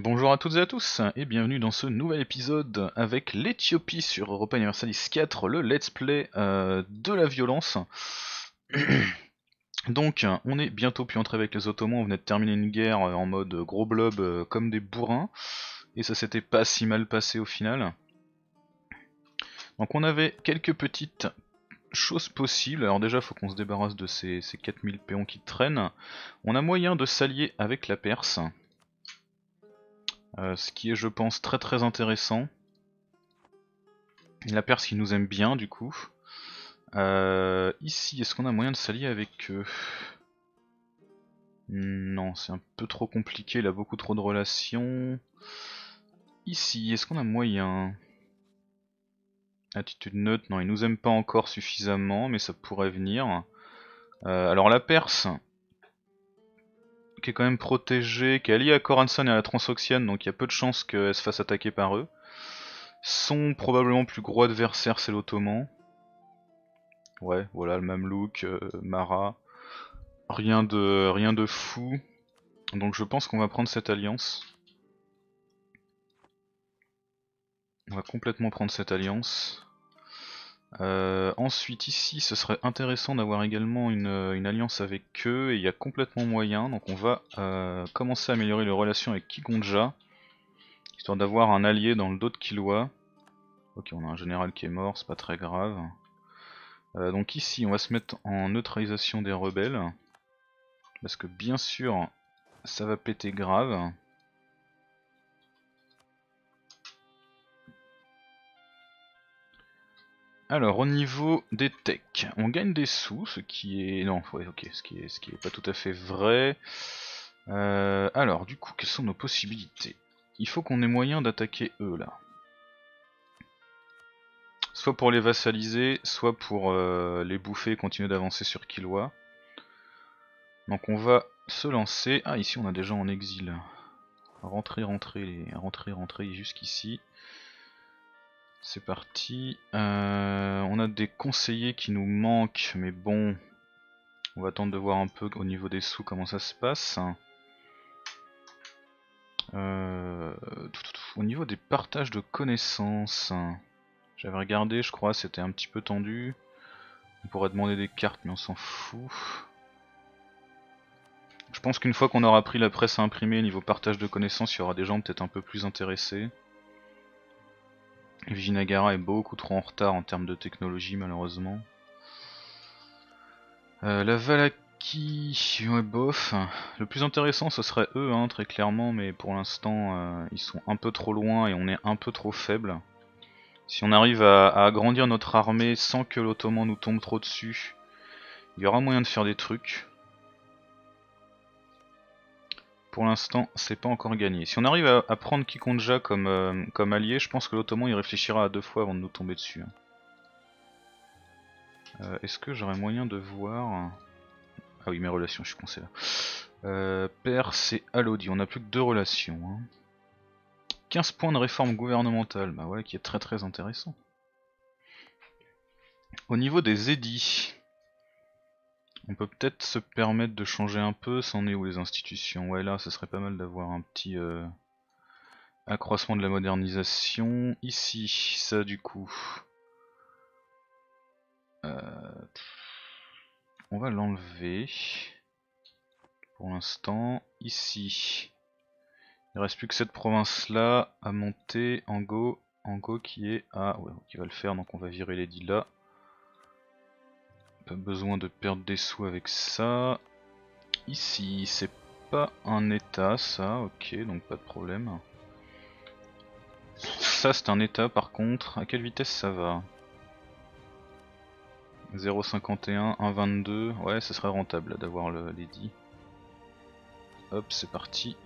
Bonjour à toutes et à tous, et bienvenue dans ce nouvel épisode avec l'Éthiopie sur Europa Universalis 4, le let's play de la violence. Donc, on est bientôt pu entrer avec les Ottomans, on venait de terminer une guerre en mode gros blob comme des bourrins, et ça s'était pas si mal passé au final. Donc on avait quelques petites choses possibles. Alors déjà, faut qu'on se débarrasse de ces 4000 péons qui traînent. On a moyen de s'allier avec la Perse. Ce qui est je pense très très intéressant. La Perse qui nous aime bien du coup. Ici, est-ce qu'on a moyen de s'allier avec eux? Non, c'est un peu trop compliqué, il a beaucoup trop de relations. Ici, est-ce qu'on a moyen? Attitude neutre, non, il nous aime pas encore suffisamment, mais ça pourrait venir. Alors la Perse, qui est quand même protégée, qui est alliée à Khorasan et à la Transoxiane, donc il y a peu de chances qu'elle se fasse attaquer par eux. Son probablement plus gros adversaire, c'est l'Ottoman. Ouais, voilà, le Mamelouk, Mara. Rien de fou. Donc je pense qu'on va prendre cette alliance. On va complètement prendre cette alliance. Ensuite ici ce serait intéressant d'avoir également une alliance avec eux et il y a complètement moyen, donc on va commencer à améliorer les relations avec Kigonja, histoire d'avoir un allié dans le dos de Killua. Ok, on a un général qui est mort, c'est pas très grave. Donc ici on va se mettre en neutralisation des rebelles, parce que bien sûr ça va péter grave. Alors au niveau des techs, on gagne des sous, ce qui est... non, ouais, ok, ce qui est pas tout à fait vrai. Alors du coup, quelles sont nos possibilités? Il faut qu'on ait moyen d'attaquer eux là. Soit pour les vassaliser, soit pour les bouffer et continuer d'avancer sur Killua. Donc on va se lancer. Ah, ici on a des gens en exil. Rentrer jusqu'ici. C'est parti. On a des conseillers qui nous manquent, mais bon, on va attendre de voir un peu au niveau des sous comment ça se passe. Au niveau des partages de connaissances, j'avais regardé, je crois, c'était un petit peu tendu. On pourrait demander des cartes, mais on s'en fout. Je pense qu'une fois qu'on aura pris la presse à imprimer, niveau partage de connaissances, il y aura des gens peut-être un peu plus intéressés. Vijinagara est beaucoup trop en retard en termes de technologie, malheureusement. La Valaki, ouais, bof. Le plus intéressant ce serait eux, hein, très clairement, mais pour l'instant ils sont un peu trop loin et on est un peu trop faible. Si on arrive à agrandir notre armée sans que l'Ottoman nous tombe trop dessus, il y aura moyen de faire des trucs. Pour l'instant, c'est pas encore gagné. Si on arrive à prendre Kikonja comme allié, je pense que l'Ottoman il réfléchira à deux fois avant de nous tomber dessus. Est-ce que j'aurais moyen de voir... Ah oui, mes relations, je suis coincé là. Perse et Alodi, on n'a plus que deux relations. Hein. 15 points de réforme gouvernementale, bah ouais, qui est très très intéressant. Au niveau des édits, on peut peut-être se permettre de changer un peu, c'en est où les institutions? Ouais, là, ça serait pas mal d'avoir un petit accroissement de la modernisation. Ici, ça du coup... on va l'enlever. Pour l'instant, ici... Il reste plus que cette province là à monter, Ango qui est à... ouais, qui va le faire, donc on va virer l'édit là. Pas besoin de perdre des sous avec ça. Ici, c'est pas un état ça, ok, donc pas de problème. Ça c'est un état par contre, à quelle vitesse ça va? 0,51, 1,22, ouais ça serait rentable d'avoir l'édit. Hop, c'est parti.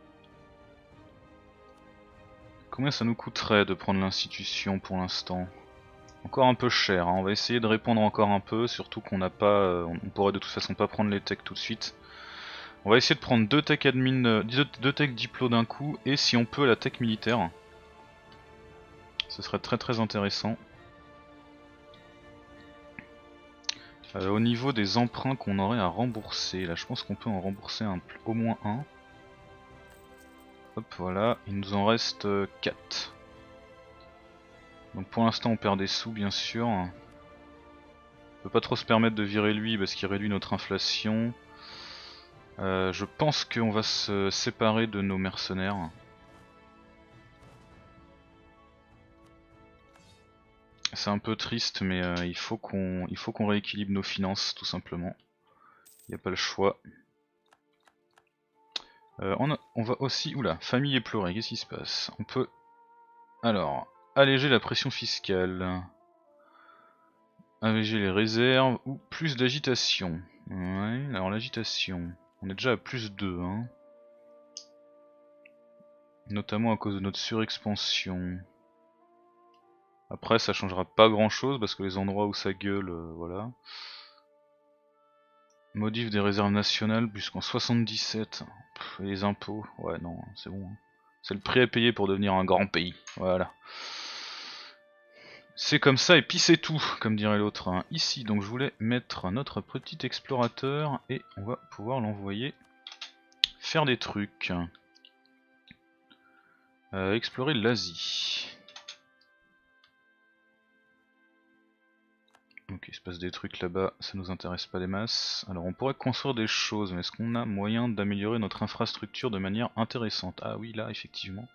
Combien ça nous coûterait de prendre l'institution pour l'instant? Encore un peu cher, hein. On va essayer de répondre encore un peu, surtout qu'on n'a pas, on pourrait de toute façon pas prendre les techs tout de suite. On va essayer de prendre deux tech admin, deux tech diplo d'un coup, et si on peut la tech militaire. Ce serait très très intéressant. Au niveau des emprunts qu'on aurait à rembourser, là je pense qu'on peut en rembourser au moins un. Hop, voilà, il nous en reste 4. Donc pour l'instant on perd des sous bien sûr. On peut pas trop se permettre de virer lui parce qu'il réduit notre inflation. Je pense qu'on va se séparer de nos mercenaires. C'est un peu triste mais il faut qu'on rééquilibre nos finances tout simplement. Il n'y a pas le choix. On va aussi... Oula, famille éplorée, qu'est-ce qui se passe? On peut... Alors, alléger la pression fiscale. Alléger les réserves ou plus d'agitation. Ouais, alors l'agitation. On est déjà à plus 2, hein. Notamment à cause de notre surexpansion. Après ça changera pas grand chose parce que les endroits où ça gueule, voilà. Modif des réserves nationales puisqu'en 77. Pff, et les impôts, ouais non, c'est bon. Hein. C'est le prix à payer pour devenir un grand pays, voilà. C'est comme ça et puis c'est tout, comme dirait l'autre. Hein. Ici, donc je voulais mettre notre petit explorateur et on va pouvoir l'envoyer faire des trucs. Explorer l'Asie. Donc il se passe des trucs là-bas, ça nous intéresse pas des masses. Alors on pourrait construire des choses, mais est-ce qu'on a moyen d'améliorer notre infrastructure de manière intéressante? Ah oui, là effectivement.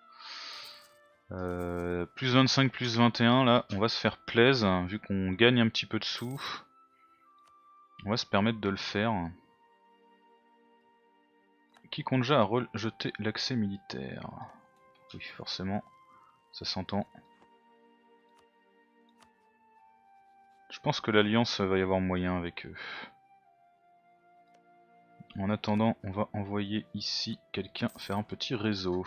Plus 25, plus 21, là on va se faire plaisir, vu qu'on gagne un petit peu de sous. On va se permettre de le faire. Qui compte déjà à rejeter l'accès militaire? Oui, forcément, ça s'entend. Je pense que l'Alliance va y avoir moyen avec eux. En attendant, on va envoyer ici quelqu'un faire un petit réseau.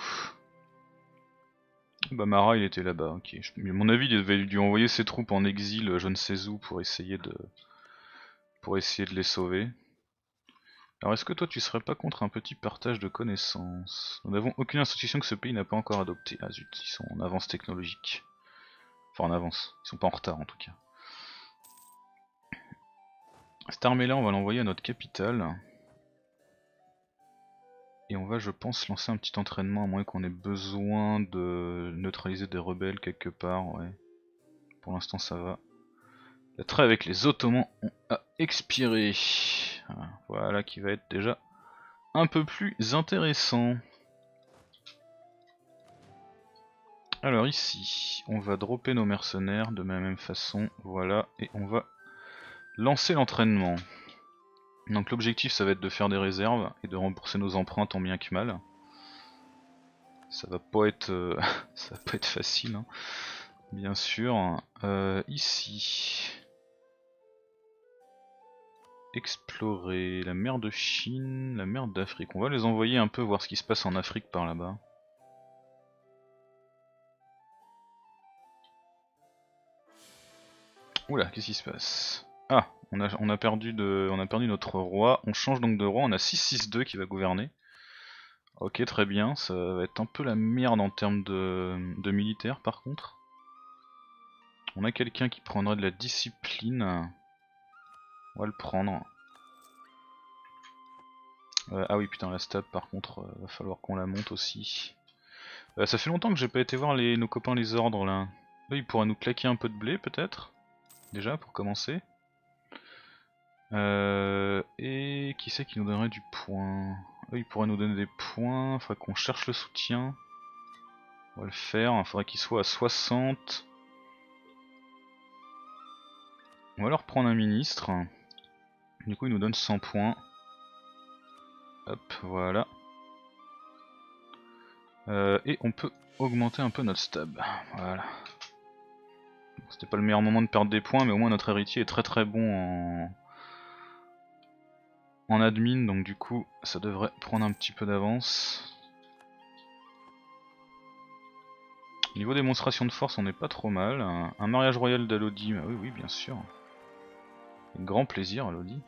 Bah Mara il était là-bas, ok. À mon avis il avait dû envoyer ses troupes en exil je ne sais où pour essayer de les sauver. Alors est-ce que toi tu serais pas contre un petit partage de connaissances? Nous n'avons aucune institution que ce pays n'a pas encore adoptée. Ah zut, ils sont en avance technologique. Enfin en avance, ils sont pas en retard en tout cas. Cette armée là on va l'envoyer à notre capitale. Et on va je pense lancer un petit entraînement à moins qu'on ait besoin de neutraliser des rebelles quelque part, ouais. Pour l'instant ça va. La trêve avec les Ottomans a expiré. Voilà qui va être déjà un peu plus intéressant. Alors ici, on va dropper nos mercenaires de la même façon, voilà, et on va lancer l'entraînement. Donc l'objectif ça va être de faire des réserves et de rembourser nos emprunts tant bien que mal. Ça va pas être, ça va pas être facile, hein. Bien sûr. Ici, explorer la mer de Chine, la mer d'Afrique. On va les envoyer un peu voir ce qui se passe en Afrique par là-bas. Oula, qu'est-ce qui se passe? Ah, on a perdu notre roi. On change donc de roi, on a 6-6-2 qui va gouverner. Ok, très bien, ça va être un peu la merde en termes de militaire par contre. On a quelqu'un qui prendra de la discipline. On va le prendre. Ah oui putain la stab par contre, va falloir qu'on la monte aussi. Ça fait longtemps que j'ai pas été voir nos copains les ordres là. Là ils pourraient nous claquer un peu de blé peut-être. Déjà pour commencer. Et qui c'est qui nous donnerait du point? Eux ils pourraient nous donner des points, faudrait qu'on cherche le soutien. On va le faire, il faudrait qu'il soit à 60. On va leur prendre un ministre. Du coup il nous donne 100 points. Hop, voilà. Et on peut augmenter un peu notre stab. Voilà. C'était pas le meilleur moment de perdre des points, mais au moins notre héritier est très très bon en admin, donc du coup ça devrait prendre un petit peu d'avance. Niveau démonstration de force on n'est pas trop mal. Un mariage royal d'Alodi, bah oui oui bien sûr. Avec grand plaisir Alodi.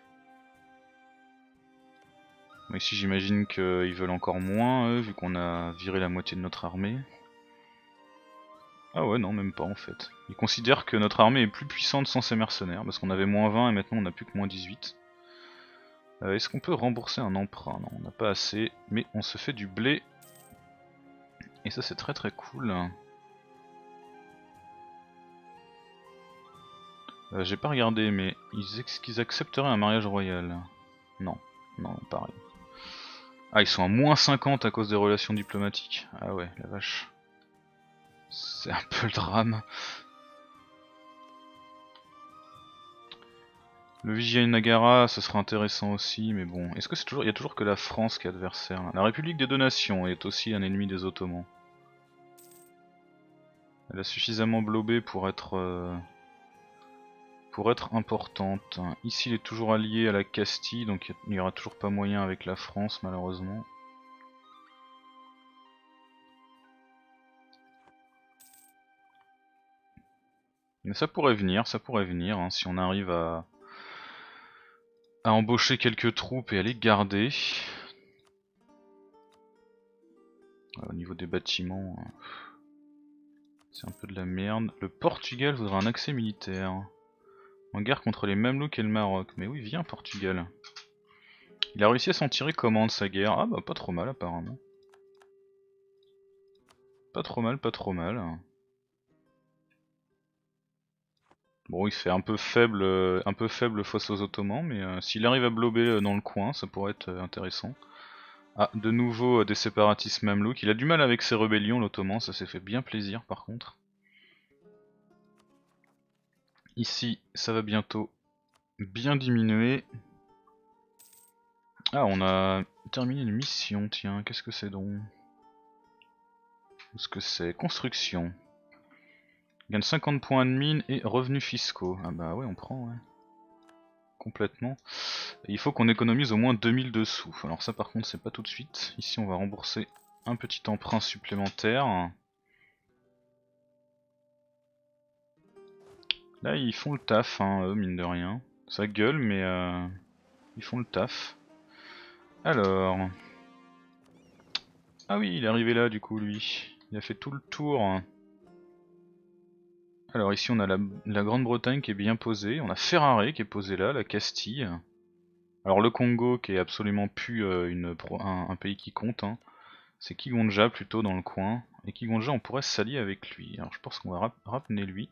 Mais ici j'imagine qu'ils veulent encore moins eux, vu qu'on a viré la moitié de notre armée. Ah ouais non même pas en fait. Ils considèrent que notre armée est plus puissante sans ses mercenaires, parce qu'on avait moins 20 et maintenant on a plus que moins 18. Est-ce qu'on peut rembourser un emprunt? Non on n'a pas assez, mais on se fait du blé. Et ça c'est très très cool. J'ai pas regardé, mais est-ce qu'ils accepteraient un mariage royal? Non, non, pareil. Ah, ils sont à -50 à cause des relations diplomatiques. Ah ouais, la vache. C'est un peu le drame. Le Vijayanagara, ce serait intéressant aussi, mais bon. Est-ce que c'est toujours... Il y a toujours que la France qui est adversaire. La République des Deux Nations est aussi un ennemi des Ottomans. Elle a suffisamment blobé pour être importante. Ici, il est toujours allié à la Castille, donc il n'y aura toujours pas moyen avec la France, malheureusement. Mais ça pourrait venir, hein, si on arrive à embaucher quelques troupes et à les garder. Au niveau des bâtiments, c'est un peu de la merde. Le Portugal voudra un accès militaire. En guerre contre les Mamelouks et le Maroc. Mais oui, viens Portugal. Il a réussi à s'en tirer comment de sa guerre? Ah bah pas trop mal apparemment. Pas trop mal, pas trop mal. Bon, il fait un peu faible face aux Ottomans, mais s'il arrive à blober dans le coin, ça pourrait être intéressant. Ah, de nouveau des séparatistes mamelouks. Il a du mal avec ses rébellions, l'Ottoman, ça s'est fait bien plaisir par contre. Ici, ça va bientôt bien diminuer. Ah, on a terminé une mission, tiens, qu'est-ce que c'est donc? Qu'est-ce que c'est? Construction. Gagne 50 points de mine et revenus fiscaux. Ah bah ouais, on prend, ouais. Complètement. Et il faut qu'on économise au moins 2002 sous. Alors ça par contre c'est pas tout de suite. Ici on va rembourser un petit emprunt supplémentaire. Là ils font le taf, hein, eux, mine de rien. Ça gueule mais ils font le taf. Alors... Ah oui, il est arrivé là du coup lui. Il a fait tout le tour. Alors ici on a la Grande-Bretagne qui est bien posée. On a Ferrare qui est posé là, la Castille. Alors le Congo qui est absolument plus un pays qui compte. Hein. C'est Kigonja plutôt dans le coin. Et Kigonja on pourrait s'allier avec lui. Alors je pense qu'on va ramener lui.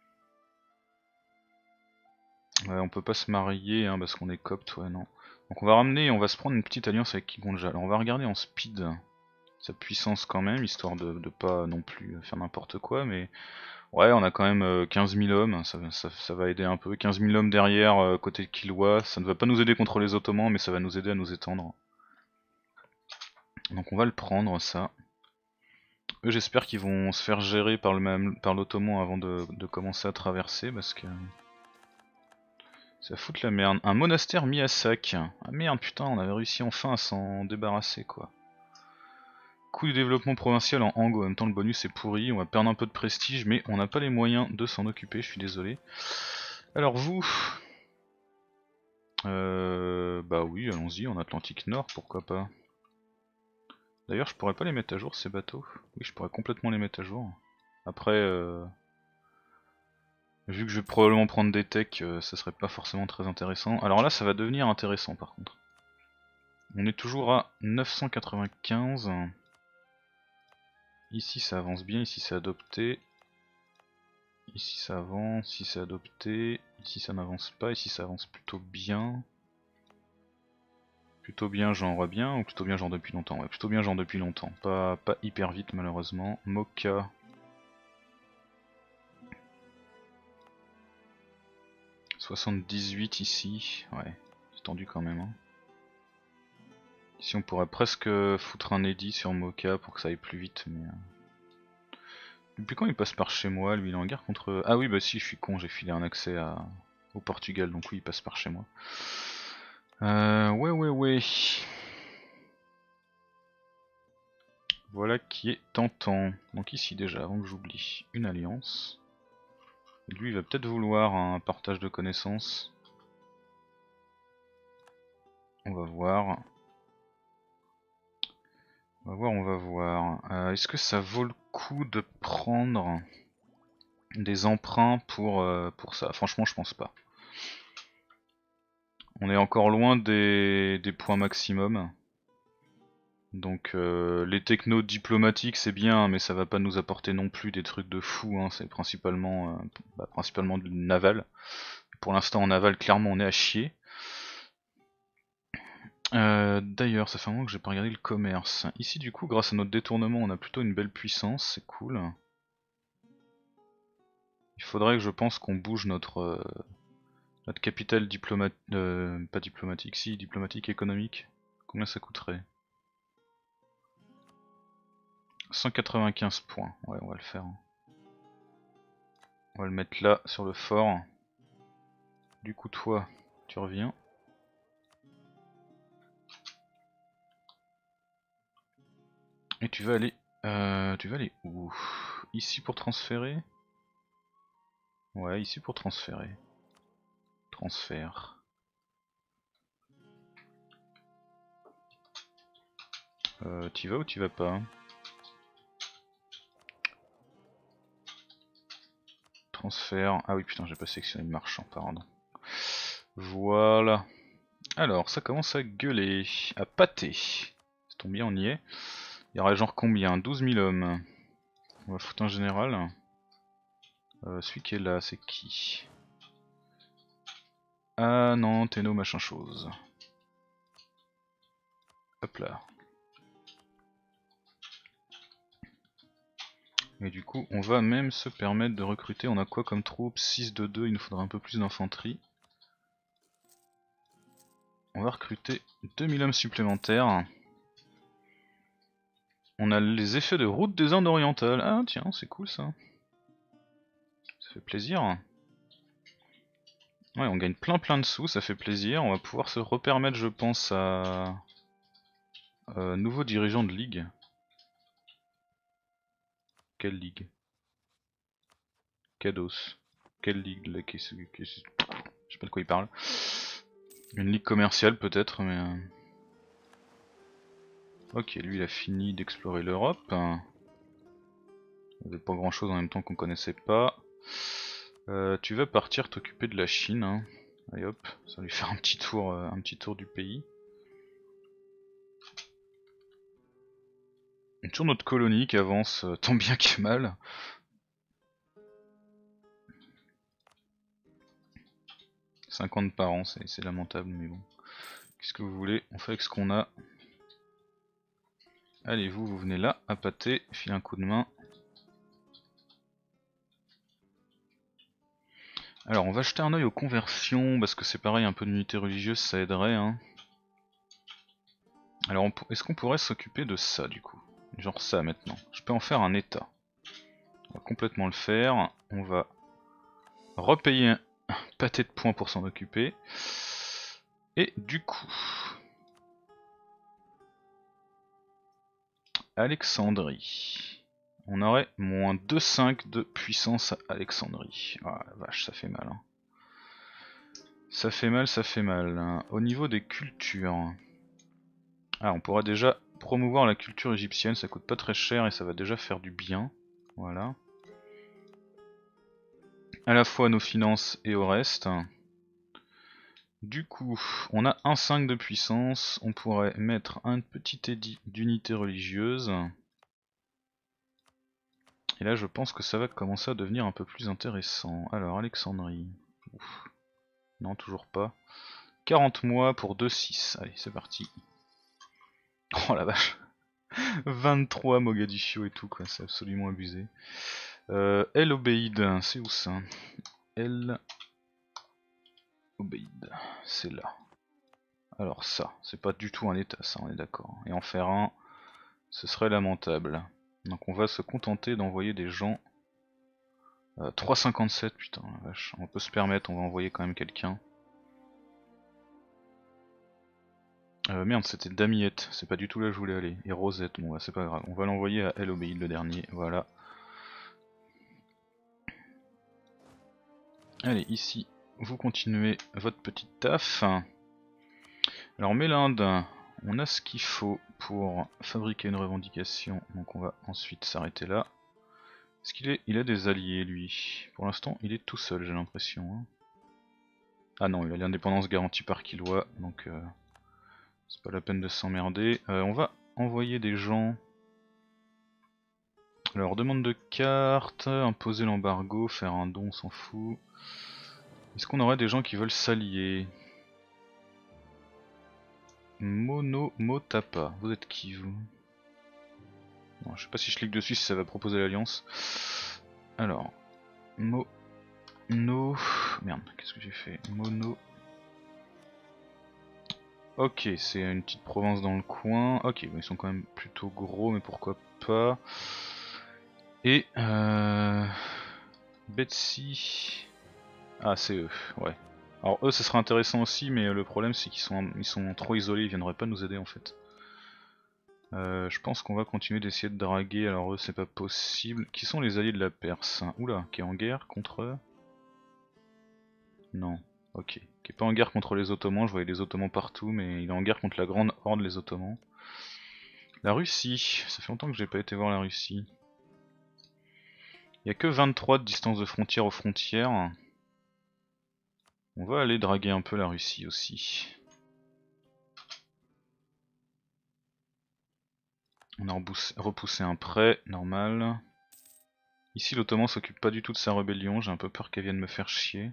On peut pas se marier hein, parce qu'on est copte, ouais non. Donc on va ramener et on va se prendre une petite alliance avec Kigonja. Alors on va regarder en speed sa puissance quand même, histoire de pas non plus faire n'importe quoi, mais ouais on a quand même 15 000 hommes, ça va aider un peu. 15 000 hommes derrière côté de Kilwa, ça ne va pas nous aider contre les Ottomans mais ça va nous aider à nous étendre. Donc on va le prendre ça. Eux j'espère qu'ils vont se faire gérer par l'Ottoman avant de commencer à traverser parce que... Ça fout la merde. Un monastère mis à sac. Ah merde putain on avait réussi enfin à s'en débarrasser quoi. Coût du développement provincial en Hang, en même temps le bonus est pourri, on va perdre un peu de prestige mais on n'a pas les moyens de s'en occuper, je suis désolé. Alors vous... bah oui allons-y en Atlantique Nord pourquoi pas. D'ailleurs je pourrais pas les mettre à jour ces bateaux. Oui je pourrais complètement les mettre à jour. Après vu que je vais probablement prendre des techs, ça serait pas forcément très intéressant. Alors là ça va devenir intéressant par contre. On est toujours à 995. Ici ça avance bien, ici c'est adopté. Ici ça avance, ici c'est adopté. Ici ça n'avance pas, ici ça avance plutôt bien. Plutôt bien genre bien ou plutôt bien genre depuis longtemps? Ouais, plutôt bien genre depuis longtemps. Pas hyper vite malheureusement. Mocha. « 78 ici, ouais, c'est tendu quand même. Hein. Ici on pourrait presque foutre un edit sur Mocha pour que ça aille plus vite, mais... Depuis quand il passe par chez moi, lui il est en guerre contre... Ah oui bah si je suis con, j'ai filé un accès au Portugal, donc oui il passe par chez moi. Ouais. Voilà qui est tentant. Donc ici déjà, avant que j'oublie, une alliance. Et lui il va peut-être vouloir un partage de connaissances. On va voir. On va voir. Est-ce que ça vaut le coup de prendre des emprunts pour ça? Franchement je pense pas. On est encore loin des points maximum. Donc les technos diplomatiques c'est bien, mais ça va pas nous apporter non plus des trucs de fou, hein. C'est principalement du naval. Pour l'instant en naval clairement on est à chier. D'ailleurs ça fait un moment que j'ai pas regardé le commerce. Ici du coup grâce à notre détournement on a plutôt une belle puissance, c'est cool. Il faudrait que je pense qu'on bouge notre capitale diplomatique, pas diplomatique, si diplomatique économique. Combien ça coûterait? 195 points, ouais on va le faire. On va le mettre là sur le fort. Du coup toi, tu reviens. Et tu vas aller où? Ici pour transférer? Ouais, ici pour transférer. Transfert. T'y vas ou t'y vas pas? Transfert. Ah oui putain j'ai pas sélectionné le marchand, pardon. Voilà. Alors ça commence à gueuler, à pâter. Ça tombe bien on y est. Il y aura genre combien? 12 000 hommes. On va foutre un général. Celui qui est là c'est qui? Ah non, Tenno machin chose. Hop là. Et du coup, on va même se permettre de recruter. On a quoi comme troupe? 6 de 2, il nous faudra un peu plus d'infanterie. On va recruter 2000 hommes supplémentaires. On a les effets de route des Indes orientales. Ah tiens, c'est cool ça. Ça fait plaisir. Ouais, on gagne plein de sous, ça fait plaisir. On va pouvoir se repermettre, je pense, à nouveau dirigeant de ligue. Quelle ligue? Kados. Quelle ligue là, je sais pas de quoi il parle. Une ligue commerciale peut-être, mais... Ok, lui il a fini d'explorer l'Europe. Il n'y avait pas grand chose en même temps qu'on connaissait pas. Tu vas partir t'occuper de la Chine. Hein. Allez hop, ça va lui faire un petit tour du pays. Toujours notre colonie qui avance tant bien que mal. « 50 par an, c'est lamentable, mais bon. Qu'est-ce que vous voulez? On fait avec ce qu'on a. Allez, vous venez là, à pâter, filez un coup de main. Alors, on va jeter un oeil aux conversions, parce que c'est pareil, un peu d'unité religieuse, ça aiderait. Hein. Alors, est-ce qu'on pourrait s'occuper de ça, du coup? Genre ça, maintenant. Je peux en faire un état. On va complètement le faire. On va repayer un pâté de points pour s'en occuper. Et du coup... Alexandrie. On aurait moins 2,5 de puissance à Alexandrie. Ah la vache, ça fait mal. Hein. Ça fait mal, ça fait mal. Hein. Au niveau des cultures... Ah, on pourra déjà promouvoir la culture égyptienne, ça coûte pas très cher et ça va déjà faire du bien. Voilà. À la fois à nos finances et au reste. Du coup, on a 1,5 de puissance, on pourrait mettre un petit édit d'unité religieuse. Et là je pense que ça va commencer à devenir un peu plus intéressant. Alors Alexandrie. Ouf. Non, toujours pas. 40 mois pour 2,6. Allez, c'est parti. Oh la vache. 23 Mogadiscio et tout quoi, c'est absolument abusé. El Obeid, c'est où ça? El Obeid, c'est là. Alors ça, c'est pas du tout un état ça, on est d'accord. Et en faire un, ce serait lamentable. Donc on va se contenter d'envoyer des gens. 3,57, putain la vache, on peut se permettre, on va envoyer quand même quelqu'un. Merde, c'était Damiette, c'est pas du tout là où je voulais aller. Et Rosette, bon bah c'est pas grave, on va l'envoyer à El Obeid le dernier, voilà. Allez, ici, vous continuez votre petite taf. Alors Mélinde, on a ce qu'il faut pour fabriquer une revendication, donc on va ensuite s'arrêter là. Est-ce qu'il a des alliés lui? Pour l'instant il est tout seul j'ai l'impression. Hein. Ah non, il a l'indépendance garantie par Kilwa, donc c'est pas la peine de s'emmerder. On va envoyer des gens. Alors demande de carte, imposer l'embargo, faire un don, on s'en fout. Est-ce qu'on aurait des gens qui veulent s'allier? Motapa, vous êtes qui vous? Bon, je sais pas si je clique dessus si ça va proposer l'alliance. Alors, merde, qu'est-ce que j'ai fait? Ok, c'est une petite province dans le coin. Ok, bon, ils sont quand même plutôt gros, mais pourquoi pas. Et Betsy. Ah, c'est eux, ouais. Alors eux, ça serait intéressant aussi, mais le problème c'est qu'ils sont trop isolés, ils viendraient pas nous aider en fait. Je pense qu'on va continuer d'essayer de draguer, alors eux c'est pas possible. Qui sont les alliés de la Perse? Oula, qui est en guerre contre eux? Non, ok. Qui est pas en guerre contre les Ottomans, je voyais les Ottomans partout, mais il est en guerre contre la grande horde les Ottomans. La Russie, ça fait longtemps que j'ai pas été voir la Russie. Il y a que 23 de distance de frontière aux frontières. On va aller draguer un peu la Russie aussi. On a repoussé un prêt, normal. Ici l'Ottoman s'occupe pas du tout de sa rébellion, j'ai un peu peur qu'elle vienne me faire chier.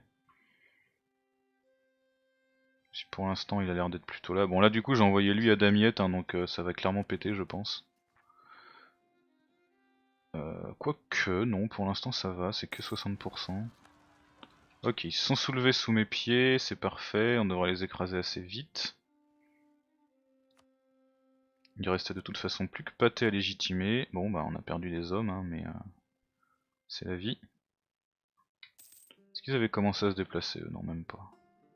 Si pour l'instant il a l'air d'être plutôt là. Bon là du coup j'ai envoyé lui à Damiette, hein, donc ça va clairement péter je pense. Quoique non, pour l'instant ça va, c'est que 60%. Ok, ils se sont soulevés sous mes pieds, c'est parfait, on devrait les écraser assez vite. Il restait de toute façon plus que Pâté à légitimer. Bon bah on a perdu des hommes, hein, mais c'est la vie. Est-ce qu'ils avaient commencé à se déplacer eux? Non, même pas.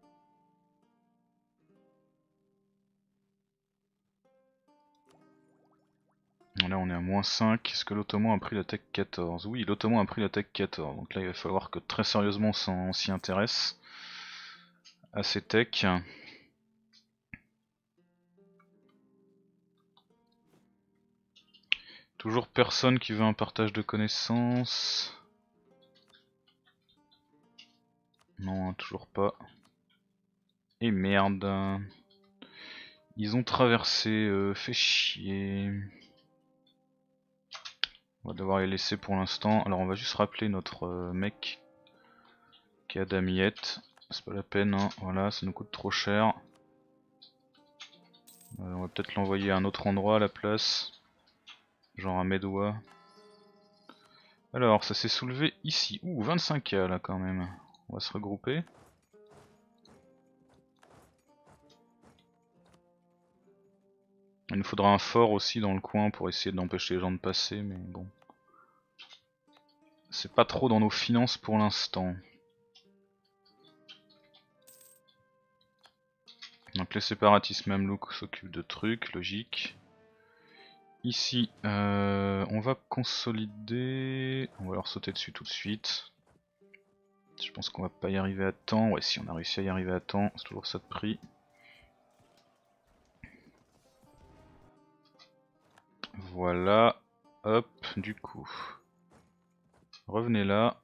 Là on est à -5, est-ce que l'Ottoman a pris la tech 14? Oui, l'Ottoman a pris la tech 14, donc là il va falloir que très sérieusement on s'y intéresse à ces techs. Toujours personne qui veut un partage de connaissances. Non, toujours pas. Et merde. Ils ont traversé, fait chier. On va devoir les laisser pour l'instant. Alors on va juste rappeler notre mec qui est à Damiette. C'est pas la peine, hein. Voilà, ça nous coûte trop cher. On va peut-être l'envoyer à un autre endroit à la place. Genre à Médois. Alors ça s'est soulevé ici. Ouh, 25K là quand même. On va se regrouper. Il nous faudra un fort aussi dans le coin pour essayer d'empêcher les gens de passer, mais bon. C'est pas trop dans nos finances pour l'instant. Donc les séparatistes mamelouks s'occupent de trucs, logique. Ici, on va consolider. On va leur sauter dessus tout de suite. Je pense qu'on va pas y arriver à temps. Ouais, si on a réussi à y arriver à temps, c'est toujours ça de prix. Voilà. Hop, du coup. Revenez là.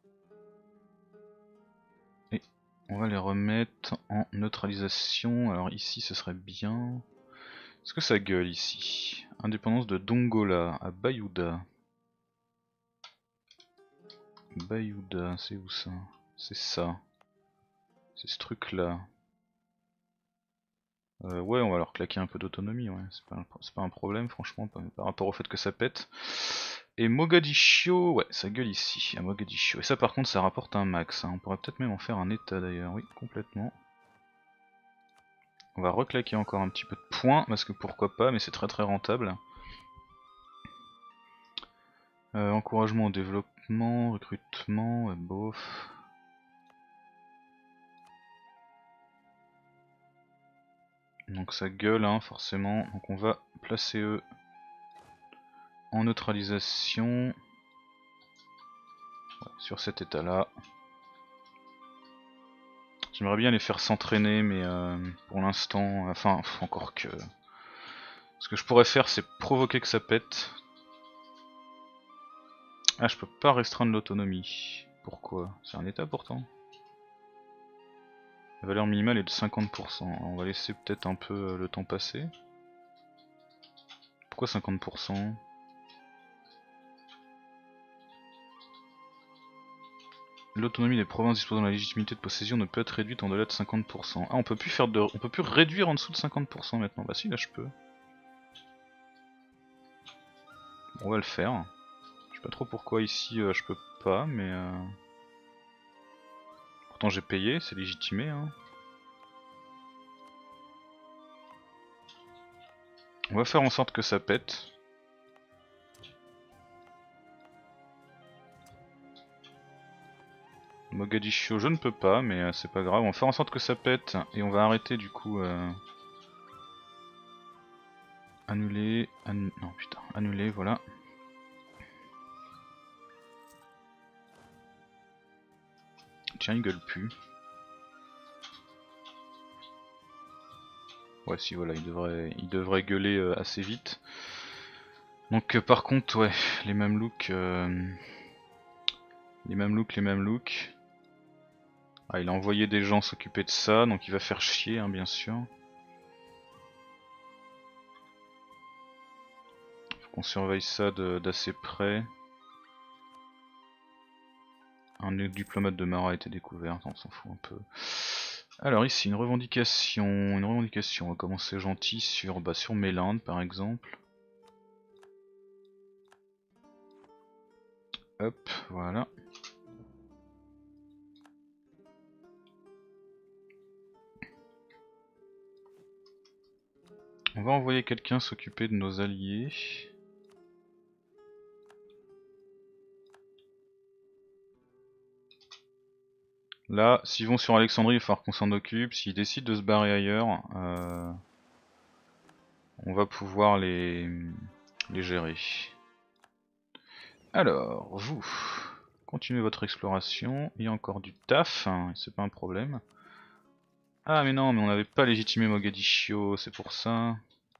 Et on va les remettre en neutralisation. Alors ici, ce serait bien. Est-ce que ça gueule ici? Indépendance de Dongola à Bayouda. Bayouda, c'est où ça? C'est ça. C'est ce truc là. Ouais, on va leur claquer un peu d'autonomie, ouais. C'est pas un problème, franchement, par rapport au fait que ça pète. Et Mogadiscio, ouais, ça gueule ici, à Mogadiscio. Et ça, par contre, ça rapporte un max. Hein. On pourrait peut-être même en faire un état d'ailleurs, oui, complètement. On va reclaquer encore un petit peu de points, parce que pourquoi pas, mais c'est très très rentable. Encouragement au développement, recrutement, bof. Donc ça gueule, hein, forcément. Donc on va placer eux en neutralisation. Ouais, sur cet état là. J'aimerais bien les faire s'entraîner, mais pour l'instant, enfin, encore que... Ce que je pourrais faire, c'est provoquer que ça pète. Ah, je peux pas restreindre l'autonomie. Pourquoi? C'est un état pourtant. La valeur minimale est de 50%. On va laisser peut-être un peu le temps passer. Pourquoi 50%? L'autonomie des provinces disposant de la légitimité de possession ne peut être réduite en delà de 50%. Ah, on peut plus réduire en dessous de 50% maintenant. Bah si, là je peux. Bon, on va le faire. Je sais pas trop pourquoi ici je peux pas, mais pourtant j'ai payé, c'est légitimé, hein. On va faire en sorte que ça pète. Mogadiscio, je ne peux pas, mais c'est pas grave. On va faire en sorte que ça pète et on va arrêter du coup. Annuler. Non, putain, annuler, voilà. Tiens, il gueule plus. Ouais, si, voilà, il devrait gueuler assez vite. Donc, par contre, ouais, les mêmes looks. Les mêmes looks. Ah, il a envoyé des gens s'occuper de ça, donc il va faire chier, hein, bien sûr. Faut qu'on surveille ça d'assez près. Un diplomate de Mara a été découvert, on s'en fout un peu. Alors ici, une revendication, on va commencer gentil sur Mélinde par exemple. Hop, voilà. On va envoyer quelqu'un s'occuper de nos alliés. Là, s'ils vont sur Alexandrie, il va falloir qu'on s'en occupe. S'ils décident de se barrer ailleurs, on va pouvoir les gérer. Alors, vous, continuez votre exploration. Il y a encore du taf, hein, c'est pas un problème. Ah mais non, mais on n'avait pas légitimé Mogadiscio, c'est pour ça.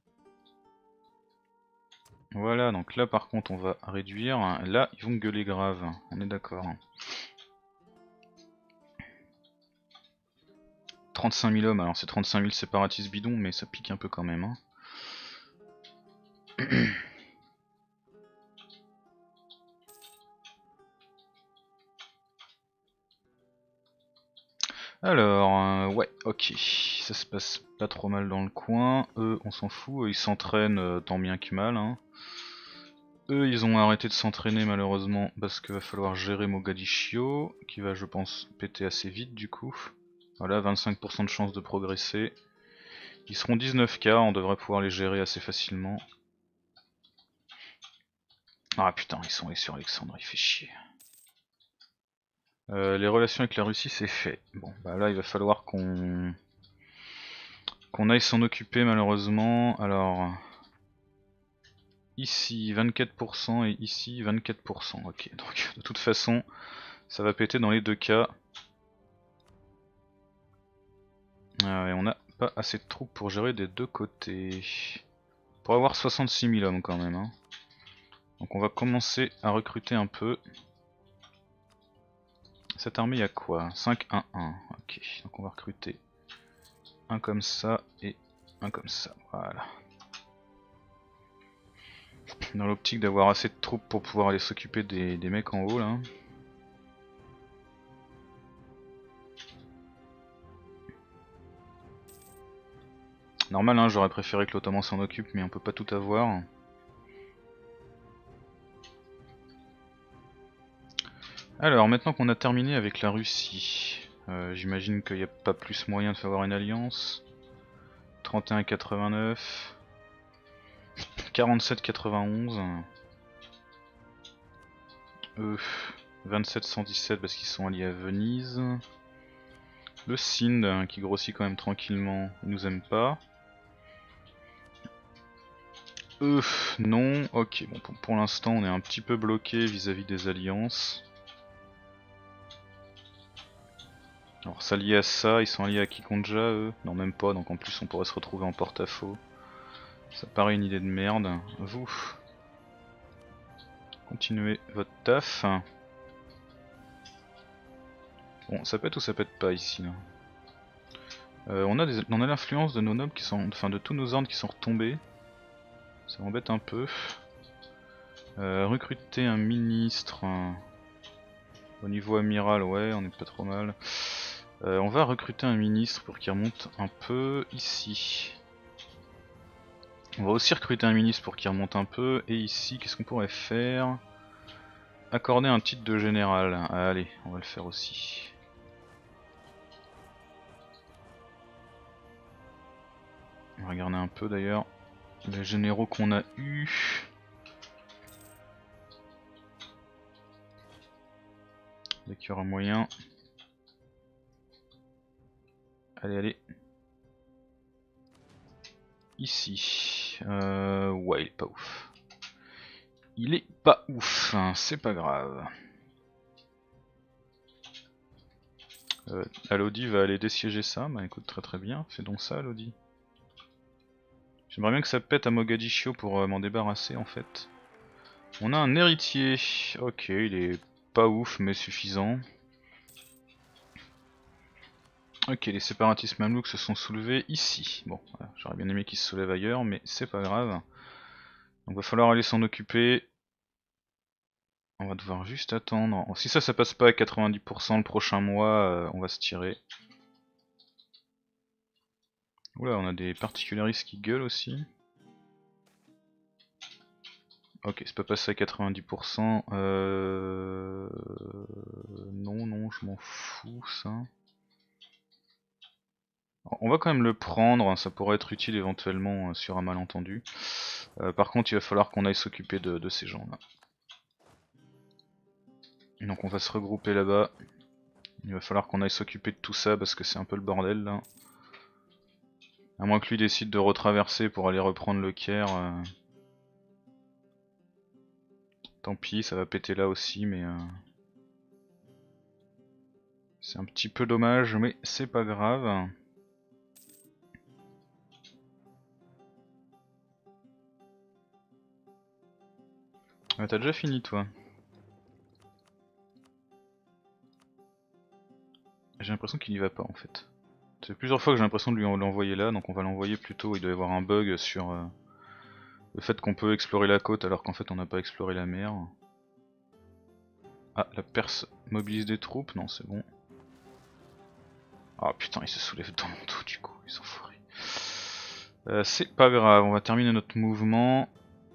Voilà, donc là par contre on va réduire. Là, ils vont gueuler grave, on est d'accord. 35 000 hommes, alors c'est 35 000 séparatistes bidons, mais ça pique un peu quand même. Hein. Alors, ouais, ok, ça se passe pas trop mal dans le coin. Eux, on s'en fout, ils s'entraînent tant bien que mal. Hein. Eux, ils ont arrêté de s'entraîner malheureusement parce qu'il va falloir gérer Mogadiscio, qui va, je pense, péter assez vite du coup. Voilà, 25% de chance de progresser. Ils seront 19k, on devrait pouvoir les gérer assez facilement. Ah putain, ils sont allés sur Alexandre, il fait chier. Les relations avec la Russie c'est fait. Bon bah là il va falloir qu'on aille s'en occuper malheureusement. Alors ici 24% et ici 24%. Ok, donc de toute façon ça va péter dans les deux cas. Et on n'a pas assez de troupes pour gérer des deux côtés. Pour avoir 66 000 hommes quand même. Hein. Donc on va commencer à recruter un peu. Cette armée, il y a quoi? 5-1-1. Ok, donc on va recruter un comme ça et un comme ça. Voilà. Dans l'optique d'avoir assez de troupes pour pouvoir aller s'occuper des mecs en haut là. Normal, hein, j'aurais préféré que l'Ottoman s'en occupe, mais on peut pas tout avoir. Alors, maintenant qu'on a terminé avec la Russie, j'imagine qu'il n'y a pas plus moyen de faire avoir une alliance. 31,89, 47,91. 27,117 parce qu'ils sont alliés à Venise. Le Sind qui grossit quand même tranquillement, il nous aime pas. Non, ok, bon pour l'instant on est un petit peu bloqué vis-à-vis des alliances. Alors s'allier à ça, ils sont alliés à Kikonja eux? Non même pas, donc en plus on pourrait se retrouver en porte-à-faux. Ça paraît une idée de merde. Vous, continuez votre taf. Bon, ça pète ou ça pète pas ici là. On a l'influence de nos nobles qui sont, enfin de tous nos ordres qui sont retombés. Ça m'embête un peu. Recruter un ministre. Au niveau amiral, ouais, on est pas trop mal. On va recruter un ministre pour qu'il remonte un peu ici. On va aussi recruter un ministre pour qu'il remonte un peu. Et ici, qu'est-ce qu'on pourrait faire? Accorder un titre de général. Allez, on va le faire aussi. On va regarder un peu d'ailleurs les généraux qu'on a eu. Dès qu'il y aura moyen. Allez, allez. Ici. Ouais, il est pas ouf. Il est pas ouf, hein, c'est pas grave. Alodi va aller dessiéger ça, bah écoute, très très bien, fais donc ça Alodi. J'aimerais bien que ça pète à Mogadiscio pour m'en débarrasser en fait. On a un héritier, ok, il est pas ouf mais suffisant. Ok, les séparatistes mamelouks se sont soulevés ici. Bon, voilà, j'aurais bien aimé qu'ils se soulèvent ailleurs, mais c'est pas grave. Donc va falloir aller s'en occuper. On va devoir juste attendre. Si ça passe pas à 90% le prochain mois, on va se tirer. Oula, on a des particularistes qui gueulent aussi. Ok, c'est pas passé à 90%. Non, non, je m'en fous ça. On va quand même le prendre, ça pourrait être utile éventuellement sur un malentendu. Par contre, il va falloir qu'on aille s'occuper de ces gens là. Donc on va se regrouper là-bas. Il va falloir qu'on aille s'occuper de tout ça parce que c'est un peu le bordel là. À moins que lui décide de retraverser pour aller reprendre le Caire. Tant pis, ça va péter là aussi, mais c'est un petit peu dommage, mais c'est pas grave. Ah, t'as déjà fini toi? J'ai l'impression qu'il y va pas en fait. C'est plusieurs fois que j'ai l'impression de lui l'envoyer là, donc on va l'envoyer plutôt. Il doit y avoir un bug sur le fait qu'on peut explorer la côte alors qu'en fait on n'a pas exploré la mer. Ah, la Perse mobilise des troupes, non c'est bon. Ah putain, il se soulève dans mon dos du coup, ils sont fourrés. C'est pas grave, on va terminer notre mouvement.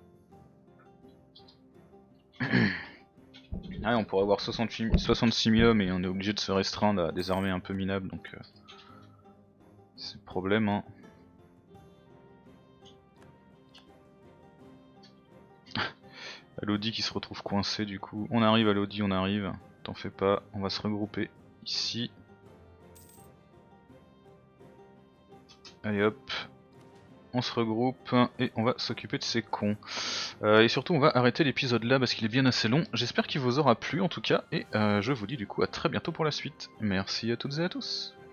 Ah, on pourrait avoir 66 000 hommes et on est obligé de se restreindre à des armées un peu minables, donc c'est le problème. Hein. Lodi qui se retrouve coincé du coup. On arrive à Lodi, on arrive. T'en fais pas, on va se regrouper ici. Allez hop. On se regroupe et on va s'occuper de ces cons. Et surtout on va arrêter l'épisode là parce qu'il est bien assez long. J'espère qu'il vous aura plu en tout cas. Et je vous dis du coup à très bientôt pour la suite. Merci à toutes et à tous.